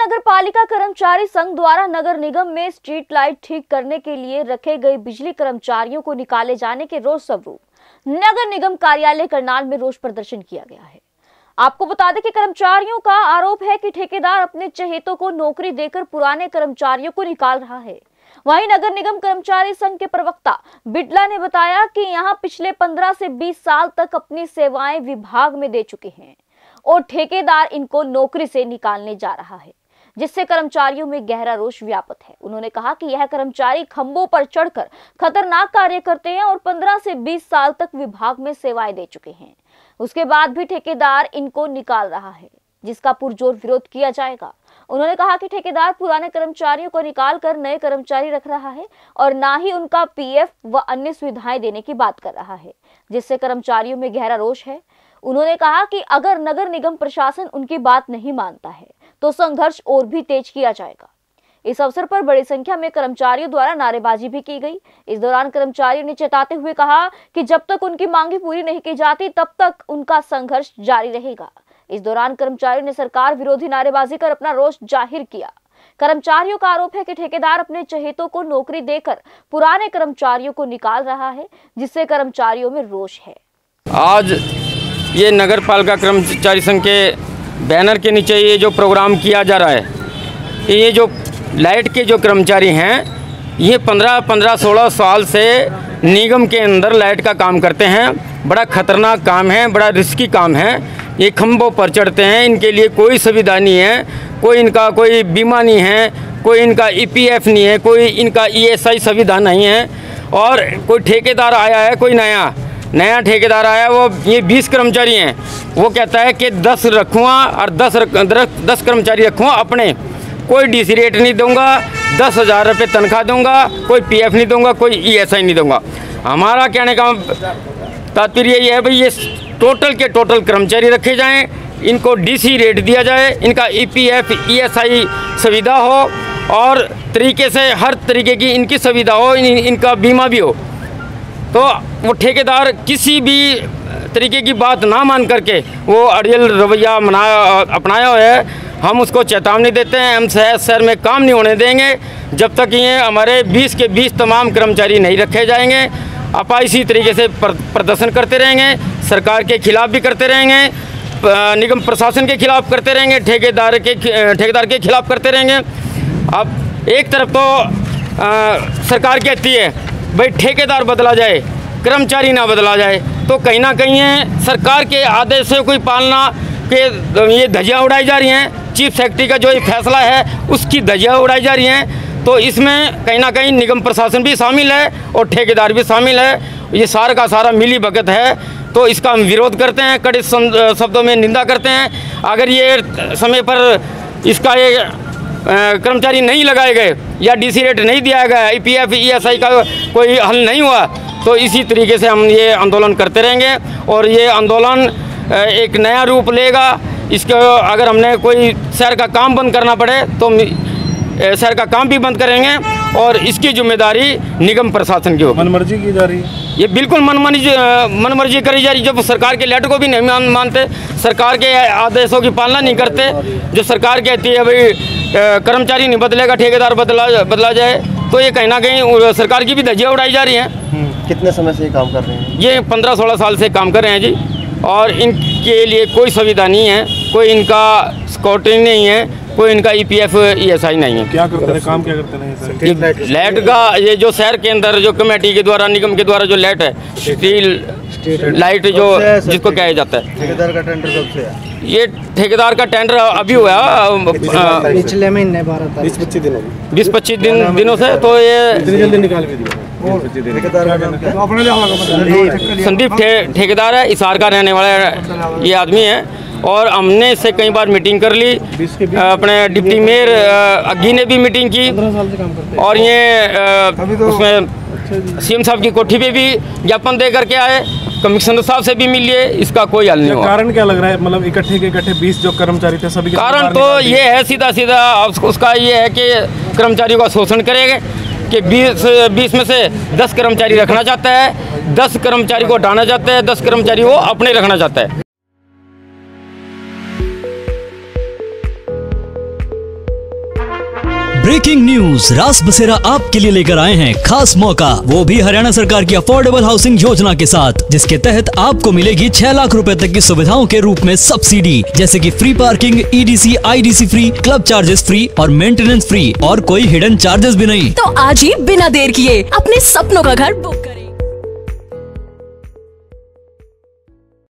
नगर पालिका कर्मचारी संघ द्वारा नगर निगम में स्ट्रीट लाइट ठीक करने के लिए रखे गए बिजली कर्मचारियों को निकाले जाने के रोष स्वरूप नगर निगम कार्यालय करनाल में रोष प्रदर्शन किया गया है। आपको बता दें कि कर्मचारियों का आरोप है कि ठेकेदार अपने चहेतों को नौकरी देकर पुराने कर्मचारियों को निकाल रहा है। वहीं नगर निगम कर्मचारी संघ के प्रवक्ता बिडला ने बताया कि यहां पिछले 15 से 20 साल तक अपनी सेवाएं विभाग में दे चुके हैं और ठेकेदार इनको नौकरी से निकालने जा रहा है, जिससे कर्मचारियों में गहरा रोष व्याप्त है। उन्होंने कहा कि यह कर्मचारी खंभों पर चढ़कर खतरनाक कार्य करते हैं और 15 से 20 साल तक विभाग में सेवाएं दे चुके हैं। उसके बाद भी ठेकेदार इनको निकाल रहा है, जिसका पुरजोर विरोध किया जाएगा। उन्होंने कहा कि ठेकेदार पुराने कर्मचारियों को निकाल कर नए कर्मचारी रख रहा है और ना ही उनका पीएफ व अन्य सुविधाएं देने की बात कर रहा है, जिससे कर्मचारियों में गहरा रोष है। उन्होंने कहा कि अगर नगर निगम प्रशासन उनकी बात नहीं मानता है तो संघर्ष और भी तेज किया जाएगा। इस अवसर पर बड़ी संख्या में कर्मचारियों द्वारा नारेबाजी भी की गई। इस दौरान कर्मचारियों ने चेताते हुए कहा कि जब तक उनकी मांगे पूरी नहीं की जाती तब तक उनका संघर्ष जारी रहेगा। इस दौरान कर्मचारियों ने सरकार विरोधी नारेबाजी कर अपना रोष जाहिर किया। कर्मचारियों का आरोप है कि ठेकेदार अपने चहेतों को नौकरी देकर पुराने कर्मचारियों को निकाल रहा है, जिससे कर्मचारियों में रोष है। आज ये नगर पालिका कर्मचारी संघ के बैनर के नीचे ये जो प्रोग्राम किया जा रहा है, ये जो लाइट के जो कर्मचारी हैं ये 15-16 साल से निगम के अंदर लाइट का काम करते हैं। बड़ा खतरनाक काम है, बड़ा रिस्की काम है। ये खंभों पर चढ़ते हैं, इनके लिए कोई सुविधा नहीं है, कोई इनका कोई बीमा नहीं है, कोई इनका ईपीएफ नहीं है, कोई इनका ईएसआई सुविधा नहीं है। और कोई ठेकेदार आया है, कोई नया ठेकेदार आया, वो ये 20 कर्मचारी हैं, वो कहता है कि 10 रखूँगा और 10 कर्मचारी रखूँगा अपने, कोई डीसी रेट नहीं दूंगा, 10,000 रुपये तनख्वाह दूंगा, कोई पीएफ नहीं दूंगा, कोई ईएसआई नहीं दूंगा। हमारा कहने का तात्पर्य ये है भाई ये टोटल के टोटल कर्मचारी रखे जाएं, इनको डीसी रेट दिया जाए, इनका ईपीएफ ईएसआई सुविधा हो और तरीके से हर तरीके की इनकी सुविधा हो, इनका बीमा भी हो। तो वो ठेकेदार किसी भी तरीके की बात ना मान करके वो अड़ियल रवैया अपनाया हुआ है। हम उसको चेतावनी देते हैं, हम शहर में काम नहीं होने देंगे जब तक ये हमारे 20 के 20 तमाम कर्मचारी नहीं रखे जाएंगे। अपा इसी तरीके से प्रदर्शन करते रहेंगे, सरकार के खिलाफ भी करते रहेंगे, निगम प्रशासन के खिलाफ करते रहेंगे, ठेकेदार के खिलाफ करते रहेंगे। अब एक तरफ तो सरकार कहती है भाई ठेकेदार बदला जाए, कर्मचारी ना बदला जाए, तो कहीं ना कहीं सरकार के आदेशों की पालना के ये धज्जियाँ उड़ाई जा रही हैं। चीफ सेक्रेटरी का जो ये फैसला है उसकी धज्जियाँ उड़ाई जा रही हैं। तो इसमें कहीं ना कहीं निगम प्रशासन भी शामिल है और ठेकेदार भी शामिल है। ये सारा का सारा मिली भगत है। तो इसका हम विरोध करते हैं, कड़े शब्दों में निंदा करते हैं। अगर ये समय पर इसका ये कर्मचारी नहीं लगाए गए या डीसी रेट नहीं दिया गया, ईपीएफ ईएसआई का कोई हल नहीं हुआ, तो इसी तरीके से हम ये आंदोलन करते रहेंगे और ये आंदोलन एक नया रूप लेगा। इसको अगर हमने कोई शहर का काम बंद करना पड़े तो शहर का काम भी बंद करेंगे और इसकी जिम्मेदारी निगम प्रशासन की होगी। मनमर्जी की जा रही है, ये बिल्कुल मनमर्जी करी जा रही। जब सरकार के लेटर को भी नहीं मानते, सरकार के आदेशों की पालना नहीं करते, जो सरकार कहती है भाई कर्मचारी नहीं बदलेगा, ठेकेदार बदला जाए, तो ये कहीं ना कहीं सरकार की भी धज्जियाँ उड़ाई जा रही हैं। कितने समय से ये काम कर रहे हैं? ये 15-16 साल से काम कर रहे हैं जी, और इनके लिए कोई सुविधा नहीं है, कोई इनका सिक्योरिटी नहीं है, कोई इनका ईपीएफ ईएसआई नहीं है। क्या करते हैं, काम क्या करते हैं? लाइट का ये जो शहर के अंदर जो कमेटी के द्वारा, निगम के द्वारा जो लाइट है, स्ट्रीट लाइट जो जिसको कहा जाता है, ठेकेदार का टेंडर कब से है? ये ठेकेदार का टेंडर अभी हुआ पिछले महीने 20-25 दिनों से। तो ये जल्दी निकाल के दिया। संदीप ठेकेदार है, हिसार का रहने वाला ये आदमी है और हमने इससे कई बार मीटिंग कर ली। अपने डिप्टी मेयर अग्गी ने भी मीटिंग की और ये उसमें सीएम साहब की कोठी पे भी ज्ञापन दे करके आए, कमिश्नर साहब से भी मिलिए, इसका कोई हल नहीं हुआ। कारण क्या लग रहा है? मतलब इकट्ठे 20 जो कर्मचारी थे सभी कारण तो ये है सीधा उसका ये है कि कर्मचारियों का शोषण करेंगे कि 20 में से 10 कर्मचारी रखना चाहता है, 10 कर्मचारी को हटाना चाहता है, 10 कर्मचारी को अपने रखना चाहता है। ब्रेकिंग न्यूज, रास बसेरा आपके लिए लेकर आए हैं खास मौका, वो भी हरियाणा सरकार की अफोर्डेबल हाउसिंग योजना के साथ, जिसके तहत आपको मिलेगी 6 लाख रुपए तक की सुविधाओं के रूप में सब्सिडी, जैसे कि free parking, EDC, IDC free, club charges free और मेंटेनेंस फ्री, और कोई हिडन चार्जेस भी नहीं। तो आज ही बिना देर किए अपने सपनों का घर बुक